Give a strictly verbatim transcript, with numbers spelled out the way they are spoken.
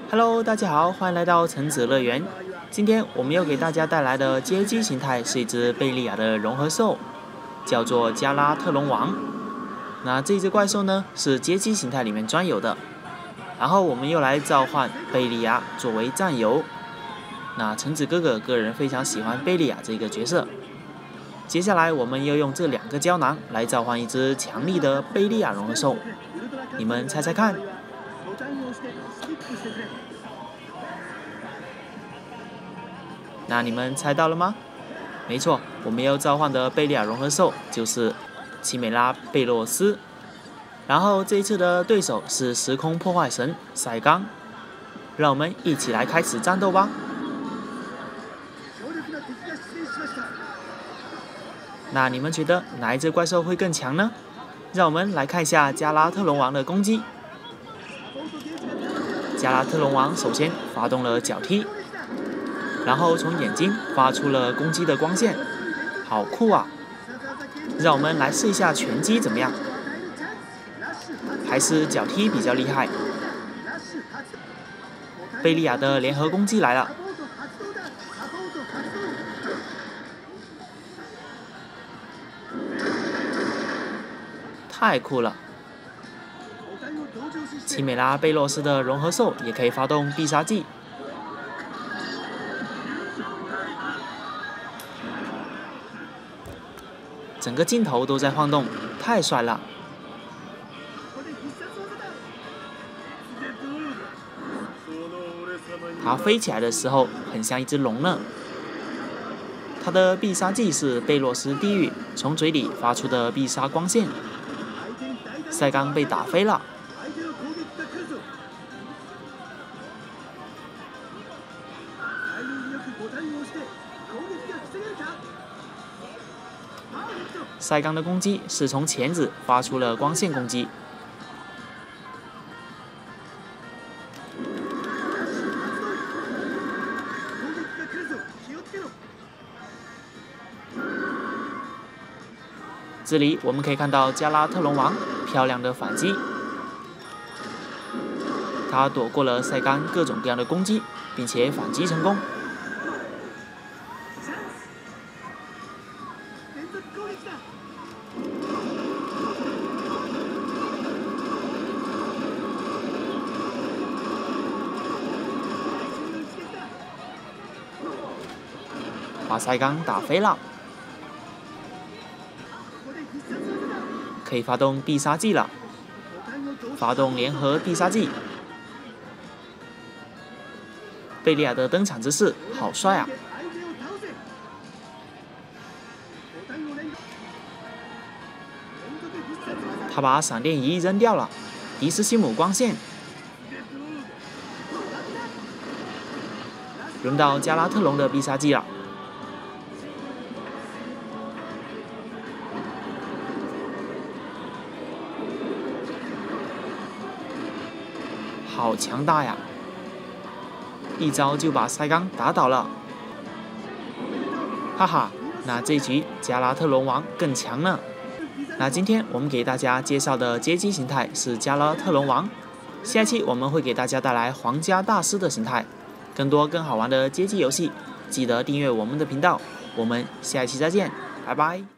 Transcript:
Hello， 大家好，欢迎来到橙子乐园。今天我们要给大家带来的街机形态是一只贝利亚的融合兽，叫做加拉特隆王。那这只怪兽呢是街机形态里面专有的。然后我们又来召唤贝利亚作为战友。那橙子哥哥个人非常喜欢贝利亚这个角色。接下来我们要用这两个胶囊来召唤一只强力的贝利亚融合兽，你们猜猜看？那你们猜到了吗？没错，我们要召唤的贝利亚融合兽就是奇美拉贝洛斯。然后这一次的对手是时空破坏神赛刚，让我们一起来开始战斗吧。那你们觉得哪一只怪兽会更强呢？让我们来看一下加拉特隆王的攻击。加拉特隆王首先发动了脚踢，然后从眼睛发出了攻击的光线，好酷啊！让我们来试一下拳击怎么样？还是脚踢比较厉害。贝利亚的联合攻击来了，太酷了！奇美拉贝洛斯的融合兽也可以发动必杀技。整个镜头都在晃动，太帅了！它飞起来的时候很像一只龙呢。它的必杀技是贝洛斯地狱，从嘴里发出的必杀光线。赛刚被打飞了。赛刚的攻击是从钳子发出了光线攻击。这里我们可以看到加拉特隆王漂亮的反击，他躲过了赛刚各种各样的攻击，并且反击成功。把赛刚打飞了，可以发动必杀技了。发动联合必杀技，贝利亚的登场姿势好帅啊！他把闪电仪扔掉了，迪斯西姆光线。轮到加拉特隆的必杀技了。好强大呀！一招就把赛刚打倒了，哈哈，那这局加拉特隆王更强呢。那今天我们给大家介绍的街机形态是加拉特隆王，下期我们会给大家带来皇家大师的形态。更多更好玩的街机游戏，记得订阅我们的频道。我们下一期再见，拜拜。